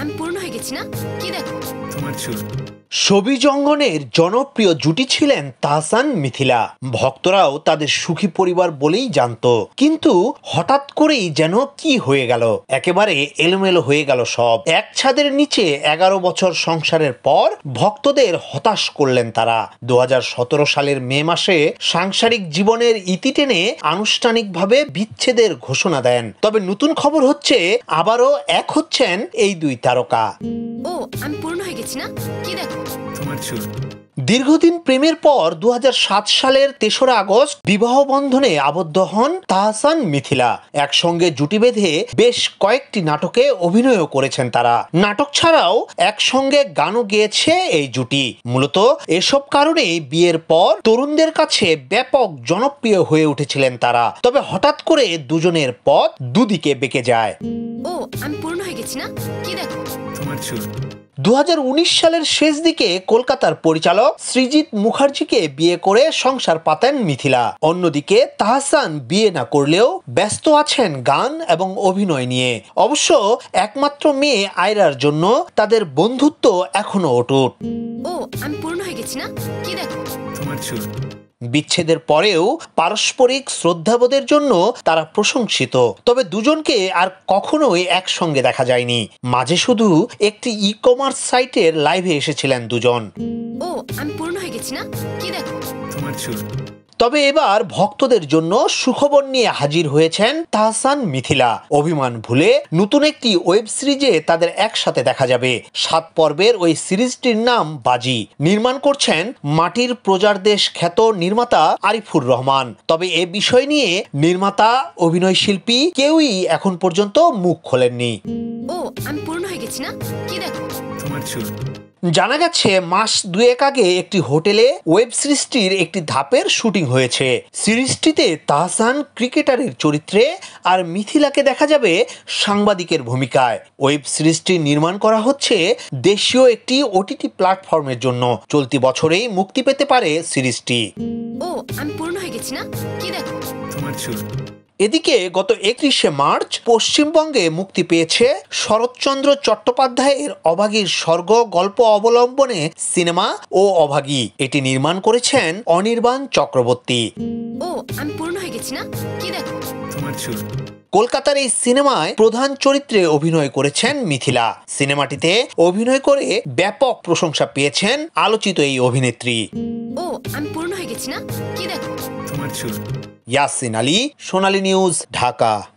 আমি পূর্ণ হয়ে গেছি না? কি দেখো? তোমার চুল। সবিজ অঙ্গনের জনপ্রিয় জুটি ছিলেন তাহসান মিথিলা। ভক্তরাও তাদের সুখী পরিবার বলেই জানতো, কিন্তু হঠাৎ করেই যেন কি হয়ে গেল, একেবারে এলোমেলো হয়ে গেল সব। এক ছাদের নিচে 11 বছর সংসারের পর ভক্তদের হতাশ করলেন তারা। 2017 সালের মে মাসে সাংসারিক জীবনের ইতি টেনে আনুষ্ঠানিকভাবে বিচ্ছেদের ঘোষণা দেন। তবে নতুন খবর হচ্ছে আবারও এক হচ্ছেন এই দুই তারকা। ও আমি পূর্ণ হয়ে গেছি না? কি দেখো? তোমার চুল। দীর্ঘদিন প্রেমের পর 2007 সালের 3রা আগস্ট বিবাহ বন্ধনে আবদ্ধ হন তাহসান মিথিলা। একসঙ্গে জুটি বেঁধে বেশ কয়েকটি নাটকে অভিনয়ও করেছেন তারা। নাটক ছাড়াও একসঙ্গে গানও গেয়েছে এই জুটি। মূলত এসব কারণেই বিয়ের পর তরুণদের কাছে ব্যাপক জনপ্রিয় হয়ে উঠেছিলেন তারা। তবে হঠাৎ করে দুজনের পথ দুদিকে বেঁকে যায়। ও আমি পূর্ণ হয়ে গেছি না? কি দেখো? তোমার চুল। 2019 সালের শেষ দিকে কলকাতার পরিচালক সৃজিত মুখার্জিকে বিয়ে করে সংসার পাতেন মিথিলা। অন্যদিকে তাহসান বিয়ে না করলেও ব্যস্ত আছেন গান এবং অভিনয় নিয়ে। অবশ্য একমাত্র মেয়ে আয়রার জন্য তাদের বন্ধুত্ব এখনো অটুট। ও আমি পূর্ণ হয়ে গেছি না? কি দেখো? তোমার চুল। বিচ্ছেদের পরেও পারস্পরিক শ্রদ্ধাবোধের জন্য তারা প্রশংসিত। তবে দুজনকে আর কখনোই একসঙ্গে দেখা যায়নি। মাঝে শুধু একটি ই-কমার্স সাইটের লাইভে এসেছিলেন দুজন। ও আমি পূর্ণ হয়ে গেছি না? কি দেখো? তোমার চুল। তবে এবার ভক্তদের জন্য সুখবর নিয়ে হাজির হয়েছেন তাহসান মিথিলা। অভিমান ভুলে নতুন একটি ওয়েব সিরিজে তাদের একসাথে দেখা যাবে। 7 পর্বের ওই সিরিজটির নাম বাজি। নির্মাণ করছেন মাটির প্রজার দেশ খ্যাত নির্মাতা আরিফুর রহমান। তবে এ বিষয় নিয়ে নির্মাতা, অভিনয় শিল্পী কেউই এখন পর্যন্ত মুখ খোলেননি। ও আমি পূর্ণ হয়ে গেছি না? কি দেখো? তোমার চুল। জানা গেছে মাস 2 আগে একটি হোটেলে ওয়েব সিরিজটির একটি ধাপের শুটিং হয়েছে। সিরিজটিতে তাহসান ক্রিকেটারের চরিত্রে আর মিথিলাকে দেখা যাবে সাংবাদিকের ভূমিকায়। ওয়েব সিরিজটি নির্মাণ করা হচ্ছে দেশীয় একটি ওটিটি প্ল্যাটফর্মের জন্য। চলতি বছরেই মুক্তি পেতে পারে সিরিজটি। ও আমি পূর্ণ হয়ে গেছি না? কি দেখো? তোমার চুল। এদিকে গত 31শে মার্চ পশ্চিমবঙ্গে মুক্তি পেয়েছে শরৎচন্দ্র চট্টোপাধ্যায়ের অভাগীর স্বর্গ গল্প অবলম্বনে সিনেমা ও অভাগী। এটি নির্মাণ করেছেন অনির্বাণ চক্রবর্তী। ও আমি পূর্ণ হয়ে গেছি না? কি দেখো? তোমার চুল। কলকাতার এই সিনেমায় প্রধান চরিত্রে অভিনয় করেছেন মিথিলা। সিনেমাটিতে অভিনয় করে ব্যাপক প্রশংসা পেয়েছেন আলোচিত এই অভিনেত্রী। ও আমি পূর্ণ হয়ে গেছি না? কি দেখো? তোমার চুল। ইয়াসিন আলী, সোনালী নিউজ, ঢাকা।